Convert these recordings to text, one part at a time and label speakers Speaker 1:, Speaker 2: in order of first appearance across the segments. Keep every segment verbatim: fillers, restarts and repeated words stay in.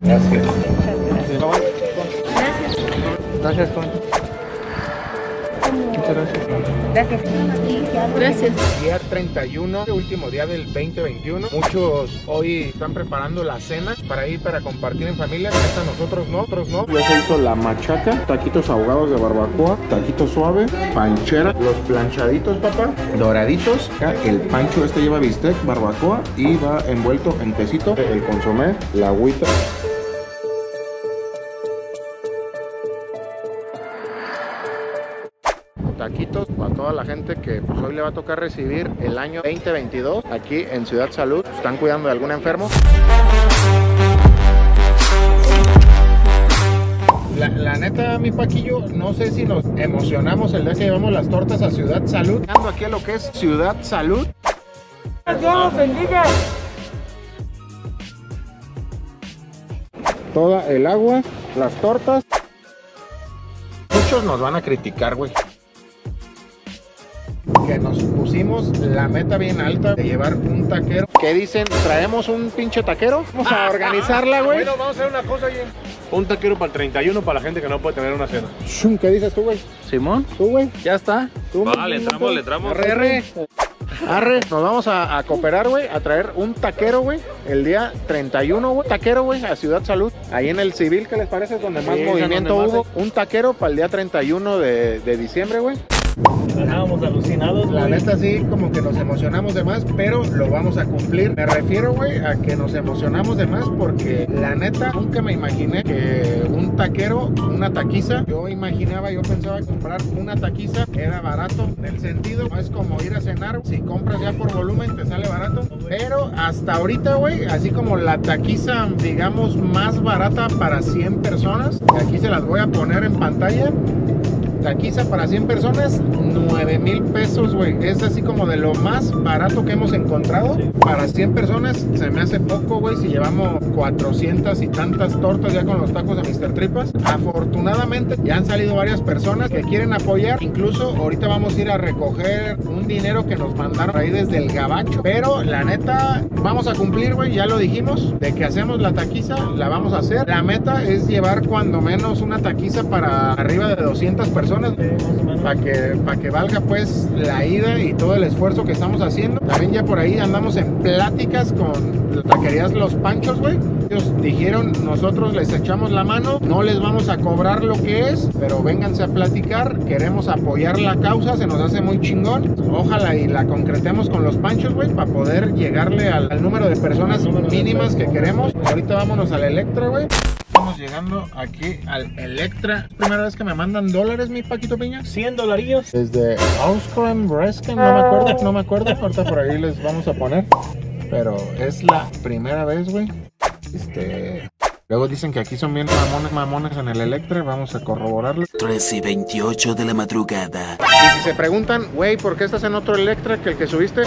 Speaker 1: Gracias.
Speaker 2: Gracias. Gracias, Juan. Muchas gracias.
Speaker 3: Gracias. Gracias.
Speaker 1: Día treinta y uno, último día del veinte veintiuno. Muchos hoy están preparando la cena para ir para compartir en familia. Esta nosotros no, otros no. Ya se hizo la machaca, taquitos ahogados de barbacoa, taquito suave, panchera, los planchaditos, papá, doraditos. Acá el pancho este lleva bistec, barbacoa y va envuelto en quesito, el consomé, la agüita. Taquitos para toda la gente que pues, hoy le va a tocar recibir el año veinte veintidós aquí en Ciudad Salud. Están cuidando de algún enfermo. La, la neta, mi Paquillo, no sé si nos emocionamos el día que llevamos las tortas a Ciudad Salud. Ando aquí a lo que es Ciudad Salud.
Speaker 3: Dios los bendiga.
Speaker 1: Toda el agua, las tortas. Muchos nos van a criticar, güey, que nos pusimos la meta bien alta de llevar un taquero. ¿Qué dicen? ¿Traemos un pinche taquero? Vamos a organizarla, güey.
Speaker 4: Bueno, vamos a hacer una cosa, oye. Un taquero para el treinta y uno para la gente que no puede tener una cena.
Speaker 1: ¿Qué dices tú, güey?
Speaker 2: Simón,
Speaker 1: ¿Tú, güey?
Speaker 2: ya está.
Speaker 1: ¿Tú,
Speaker 4: Vale,
Speaker 1: güey?
Speaker 4: entramos, le entramos.
Speaker 1: Arre, arre. Arre, nos vamos a, a cooperar, güey, a traer un taquero, güey, el día treinta y uno, güey, taquero, güey, a Ciudad Salud, ahí en el Civil, ¿qué les parece? Donde más
Speaker 4: Sí,
Speaker 1: movimiento
Speaker 4: donde más
Speaker 1: hubo. Un taquero para el día treinta y uno de, de diciembre, güey.
Speaker 4: Estábamos alucinados,
Speaker 1: La
Speaker 4: güey.
Speaker 1: neta sí, como que nos emocionamos de más, pero lo vamos a cumplir. Me refiero, güey, a que nos emocionamos de más porque la neta nunca me imaginé que un taquero, una taquiza, yo imaginaba, yo pensaba comprar una taquiza era barato, en el sentido, no es como ir a cenar, si compras ya por volumen te sale barato, pero hasta ahorita, güey, así como la taquiza, digamos, más barata para cien personas, que aquí se las voy a poner en pantalla. Taquiza para cien personas, nueve mil pesos, güey. Es así como de lo más barato que hemos encontrado. Sí. Para cien personas se me hace poco, güey, si llevamos cuatrocientas y tantas tortas ya con los tacos de mister Tripas. Afortunadamente ya han salido varias personas que quieren apoyar. Incluso ahorita vamos a ir a recoger un dinero que nos mandaron ahí desde el Gabacho. Pero la neta, vamos a cumplir, güey, ya lo dijimos, de que hacemos la taquiza, la vamos a hacer. La meta es llevar cuando menos una taquiza para arriba de doscientas personas. Para que, para que valga pues la ida y todo el esfuerzo que estamos haciendo. También ya por ahí andamos en pláticas con taquerías Los Panchos, güey. Ellos dijeron, nosotros les echamos la mano, no les vamos a cobrar lo que es, pero vénganse a platicar, queremos apoyar la causa, se nos hace muy chingón. Ojalá y la concretemos con Los Panchos, güey, para poder llegarle al, al número de personas mínimas que queremos. Ahorita vámonos al Electra, güey. Estamos llegando aquí al Electra. Primera vez que me mandan dólares, mi Paquito Piña.
Speaker 4: cien dolarillos.
Speaker 1: Desde Auskram Bresken, no me acuerdo, no me acuerdo. Ahorita por ahí les vamos a poner. Pero es la primera vez, güey. Este... Luego dicen que aquí son bien mamones, mamones en el Electra. Vamos a corroborarlo.
Speaker 5: tres y veintiocho de la madrugada.
Speaker 1: Y si se preguntan, güey, ¿por qué estás en otro Electra que el que subiste?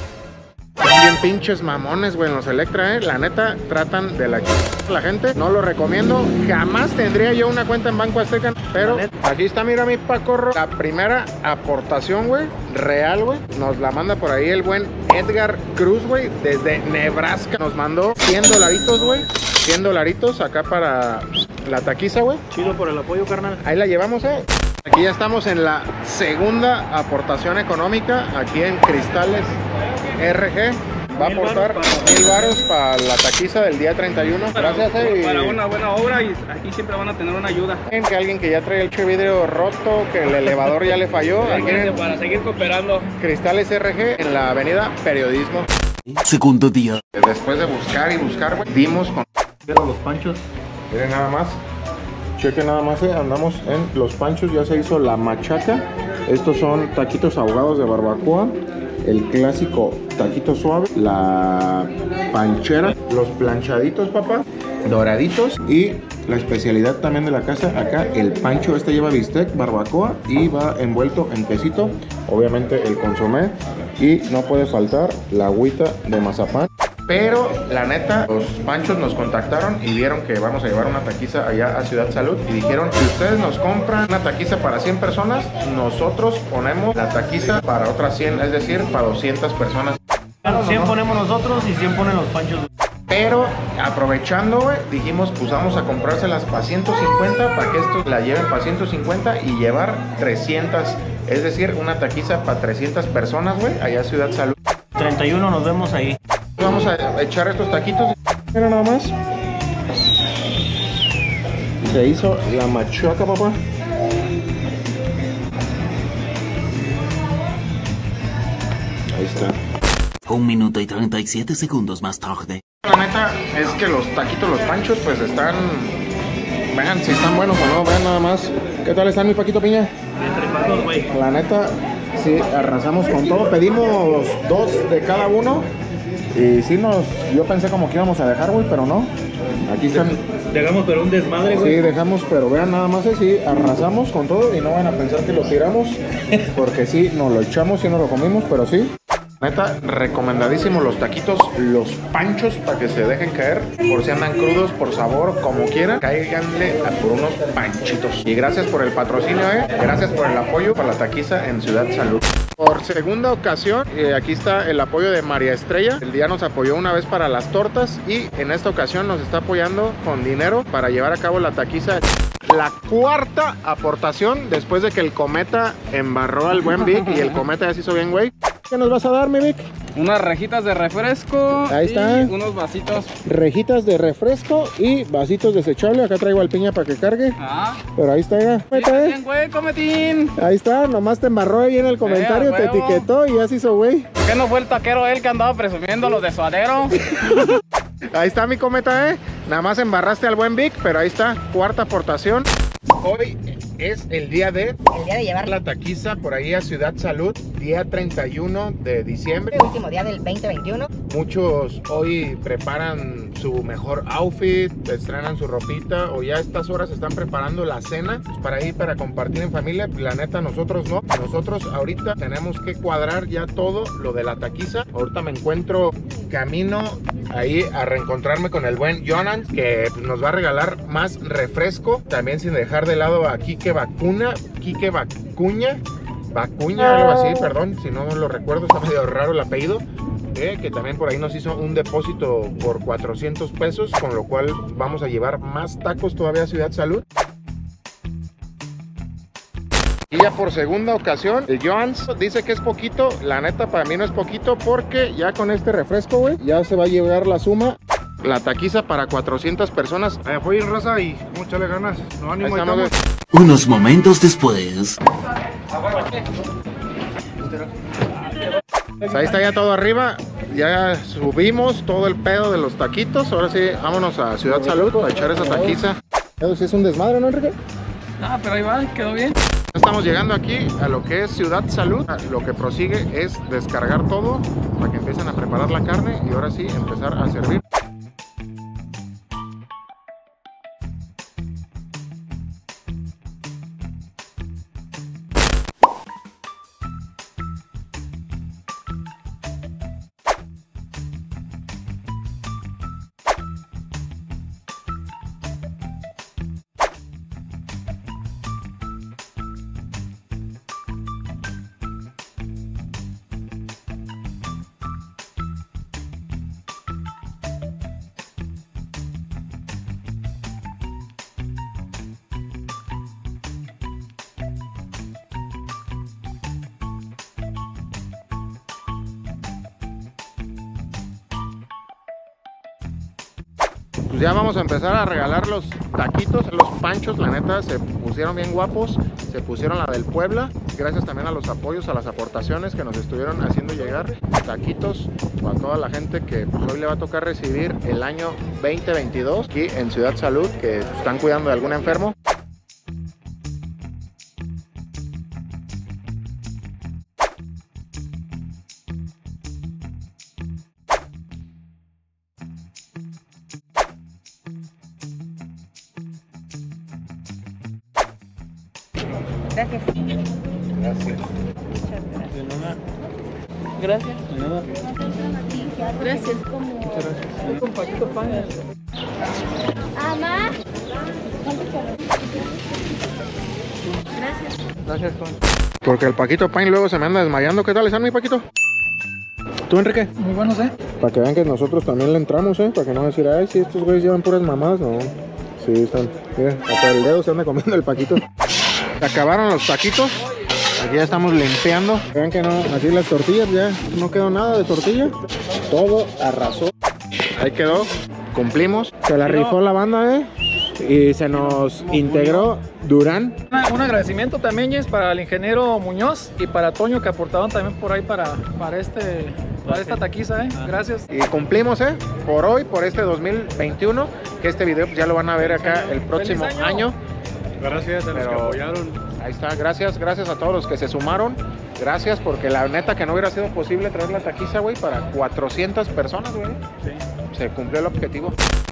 Speaker 1: Son bien pinches mamones, güey, en los Electra, eh. La neta, tratan de la la gente. No lo recomiendo. Jamás tendría yo una cuenta en Banco Azteca. Pero aquí está, mira mi Pacorro. La primera aportación, güey, real, güey. Nos la manda por ahí el buen Edgar Cruz, güey, desde Nebraska. Nos mandó cien dolaritos, güey. cien dolaritos acá para la taquiza, güey.
Speaker 4: Chido por el apoyo, carnal.
Speaker 1: Ahí la llevamos, eh. Aquí ya estamos en la segunda aportación económica. Aquí en Cristales R G. Va a aportar mil varos para la taquiza del día treinta y uno. Gracias, eh.
Speaker 6: Para una buena obra y aquí siempre van a tener una ayuda.
Speaker 1: Que alguien que ya trae el vidrio roto, que el elevador ya le falló. Aquí en
Speaker 6: para seguir cooperando.
Speaker 1: Cristales R G en la avenida Periodismo.
Speaker 5: Segundo día.
Speaker 1: Después de buscar y buscar, güey, dimos con
Speaker 4: Los Panchos.
Speaker 1: Miren nada más. Chequen nada más, eh. Andamos en Los Panchos. Ya se hizo la machaca. Estos son taquitos ahogados de barbacoa. El clásico taquito suave, la panchera, los planchaditos, papá, doraditos y la especialidad también de la casa, acá el pancho, este lleva bistec, barbacoa y va envuelto en quesito, obviamente el consomé y no puede faltar la agüita de mazapán. Pero la neta, los panchos nos contactaron y vieron que vamos a llevar una taquiza allá a Ciudad Salud y dijeron, si ustedes nos compran una taquiza para cien personas, nosotros ponemos la taquiza para otras cien, es decir, para doscientas personas.
Speaker 4: cien ponemos nosotros y cien ponen Los Panchos.
Speaker 1: Pero aprovechando, güey, dijimos, pues vamos a comprárselas para ciento cincuenta, para que estos la lleven para ciento cincuenta y llevar trescientas. Es decir, una taquiza para trescientas personas, güey, allá en Ciudad Salud.
Speaker 2: treinta y uno nos vemos ahí.
Speaker 1: Vamos a echar estos taquitos. Mira nada más. Se hizo la machaca, papá. Ahí está.
Speaker 5: Un minuto y treinta y siete segundos más tarde.
Speaker 1: La neta es que los taquitos, los panchos, pues están... Vean si están buenos o no, vean nada más. ¿Qué tal están, mi Paquito Piña?
Speaker 2: Bien rifados, güey.
Speaker 1: La neta, sí, arrasamos con todo. Pedimos dos de cada uno. Y sí nos... Yo pensé como que íbamos a dejar, güey, pero no. Aquí están.
Speaker 2: Dejamos pero un desmadre, güey.
Speaker 1: Sí, dejamos, pero vean nada más así, arrasamos con todo y no van a pensar que lo tiramos. Porque sí, nos lo echamos y no lo comimos, pero sí. Neta, recomendadísimos los taquitos, los panchos, para que se dejen caer. Por si andan crudos, por sabor, como quieran, cáiganle a por unos panchitos. Y gracias por el patrocinio, eh. Gracias por el apoyo para la taquiza en Ciudad Salud. Por segunda ocasión, eh, aquí está el apoyo de María Estrella. El día nos apoyó una vez para las tortas y en esta ocasión nos está apoyando con dinero para llevar a cabo la taquiza. La cuarta aportación después de que el Cometa embarró al buen Vic y el Cometa ya se hizo bien, güey. ¿Qué nos vas a dar, mi Vic?
Speaker 6: Unas rejitas de refresco.
Speaker 1: Ahí está.
Speaker 6: Y unos vasitos.
Speaker 1: Rejitas de refresco y vasitos desechables. Acá traigo al Piña para que cargue.
Speaker 6: Ah.
Speaker 1: Pero ahí está, ya.
Speaker 6: Sí, bien, güey, cometín.
Speaker 1: Ahí está, nomás te embarró ahí en el comentario,
Speaker 6: Eh,
Speaker 1: te
Speaker 6: huevo.
Speaker 1: etiquetó y ya se hizo, güey.
Speaker 6: ¿Por qué no fue el taquero él que andaba presumiendo los de suadero?
Speaker 1: Ahí está mi Cometa, eh. Nada más embarraste al buen Vic, pero ahí está, cuarta aportación. Hoy es el día de...
Speaker 3: El día de llevar
Speaker 1: la taquiza por ahí a Ciudad Salud, día treinta y uno de diciembre.
Speaker 3: el último día del veinte veintiuno.
Speaker 1: Muchos hoy preparan su mejor outfit, estrenan su ropita o ya a estas horas están preparando la cena pues para ir para compartir en familia. La neta, nosotros no. Nosotros ahorita tenemos que cuadrar ya todo lo de la taquiza. Ahorita me encuentro camino ahí a reencontrarme con el buen Jonan, que pues, nos va a regalar más refresco. También sin dejar de lado a Quique Vacuna, Quique Vacuña. Vacuña, algo así, perdón, si no lo recuerdo, está medio raro el apellido, eh, que también por ahí nos hizo un depósito por cuatrocientos pesos, con lo cual vamos a llevar más tacos todavía a Ciudad Salud. Y ya por segunda ocasión, el Joans dice que es poquito, la neta para mí no es poquito, porque ya con este refresco, güey, ya se va a llevar la suma. La taquiza para cuatrocientas personas.
Speaker 4: Eh, fue en raza y muchas le ganas. No
Speaker 1: Ahí
Speaker 4: ánimo,
Speaker 1: estamos,
Speaker 4: estamos.
Speaker 1: güey.
Speaker 5: Unos momentos después.
Speaker 1: Pues ahí está ya todo arriba, ya subimos todo el pedo de los taquitos. Ahora sí, vámonos a Ciudad Salud para echar esa taquiza. Eso sí es un desmadre, ¿no, Enrique?
Speaker 6: Ah, pero ahí va, quedó bien.
Speaker 1: Estamos llegando aquí a lo que es Ciudad Salud. Lo que prosigue es descargar todo para que empiecen a preparar la carne y ahora sí empezar a servir. Pues ya vamos a empezar a regalar los taquitos, los panchos, la neta se pusieron bien guapos, se pusieron la del Puebla, gracias también a los apoyos, a las aportaciones que nos estuvieron haciendo llegar taquitos a toda la gente que pues, hoy le va a tocar recibir el año veinte veintidós aquí en Ciudad Salud, que pues, están cuidando de algún enfermo.
Speaker 3: Gracias.
Speaker 1: Gracias.
Speaker 3: Muchas gracias.
Speaker 2: De nada.
Speaker 6: Gracias.
Speaker 2: De nada.
Speaker 3: Gracias.
Speaker 6: Un compacto pan.
Speaker 3: Ama. Gracias.
Speaker 2: Gracias, Juan.
Speaker 1: Porque el Paquito Pain luego se me anda desmayando. ¿Qué tal están, mi Paquito? ¿Tú, Enrique?
Speaker 6: Muy buenos, ¿eh?
Speaker 1: Para que vean que nosotros también le entramos, ¿eh? Para que no decir, ay, si estos güeyes llevan puras mamadas, no. Sí, están. Miren, hasta el dedo se anda comiendo el paquito. Se acabaron los taquitos. Aquí ya estamos limpiando. Vean que no, así las tortillas ya no quedó nada de tortilla. Todo arrasó. Ahí quedó. Cumplimos. Se la rifó la banda, ¿eh? Y se nos integró Durán.
Speaker 6: Una- un agradecimiento también, Jess, para el ingeniero Muñoz y para Toño, que aportaron también por ahí para, para, este, para esta taquiza, ¿eh? Gracias.
Speaker 1: Y cumplimos, ¿eh? Por hoy, por este dos mil veintiuno. Que este video pues, ya lo van a ver acá el próximo
Speaker 6: ¡Feliz
Speaker 1: año.
Speaker 6: año!
Speaker 4: Gracias a los
Speaker 1: Pero-
Speaker 4: que apoyaron.
Speaker 1: Ahí está, gracias, gracias a todos los que se sumaron. Gracias, porque la neta que no hubiera sido posible traer la taquiza, güey, para cuatrocientas personas, güey.
Speaker 6: Sí.
Speaker 1: Se cumplió el objetivo.